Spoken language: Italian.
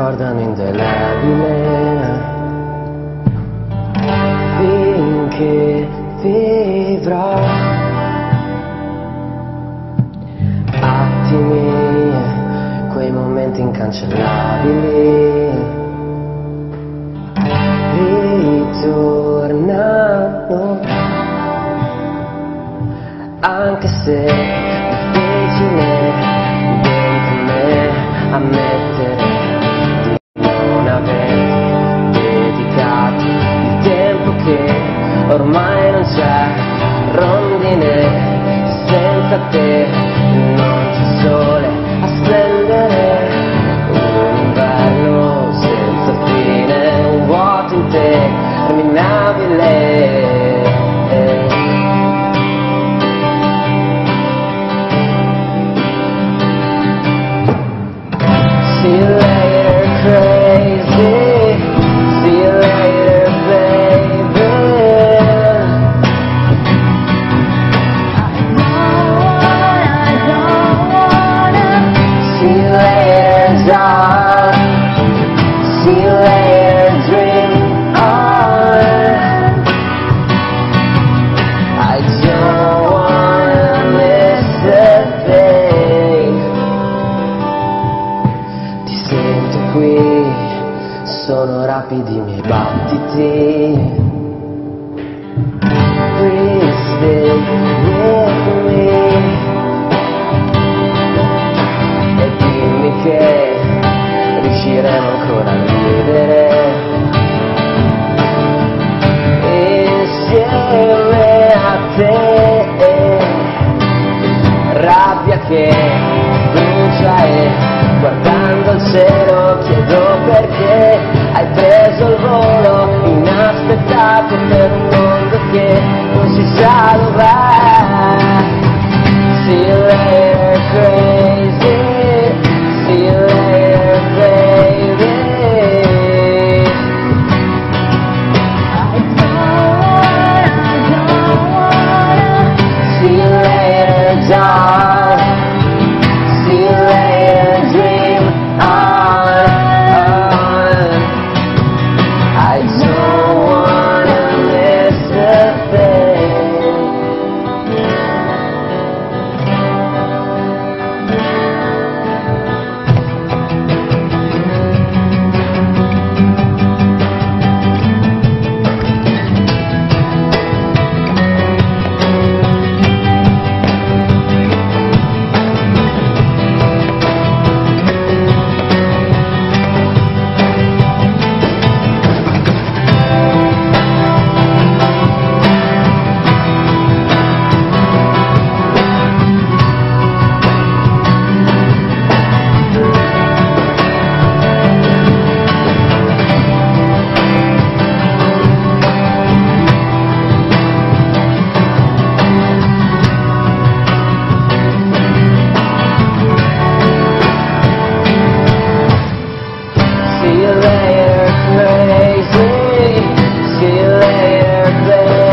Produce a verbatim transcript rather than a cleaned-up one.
ricordano indelebile finché vivrò. Attimi, quei momenti incancellabili ritornano, anche se è difficile dentro me ammettere di non aver dedicato il tempo che ormai non c'è. Rondine senza te, non c'è sole a splendere, un inverno senza fine, un vuoto interminabile. See you later, crazy. See you later, baby. I don't wanna. See you later, dark. See you later, dream on. I don't wanna miss a thing. Ti sento qui, sono rapidi i miei battiti. Please stay with me e dimmi che riusciremo ancora a vivere insieme a te. Rabbia che brucia e guardando il cielo chiedo perché hai preso il volo inaspettato per un mondo che non si sa dov'è. See you later, crazy. See you later, baby. I don't wanna. See you later, dark. See you later, dream on. I don't wanna miss a thing. See you later, crazy. See you later, baby.